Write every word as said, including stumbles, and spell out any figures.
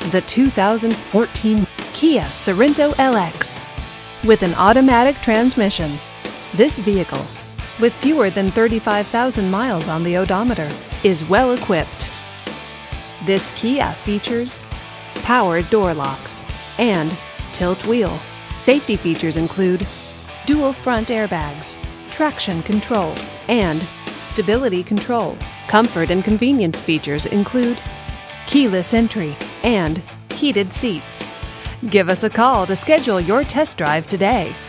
the two thousand fourteen Kia Sorento L X. With an automatic transmission, this vehicle, with fewer than thirty-five thousand miles on the odometer, is well equipped. This Kia features power door locks and tilt wheel. Safety features include dual front airbags, traction control, and stability control. Comfort and convenience features include keyless entry and heated seats. Give us a call to schedule your test drive today.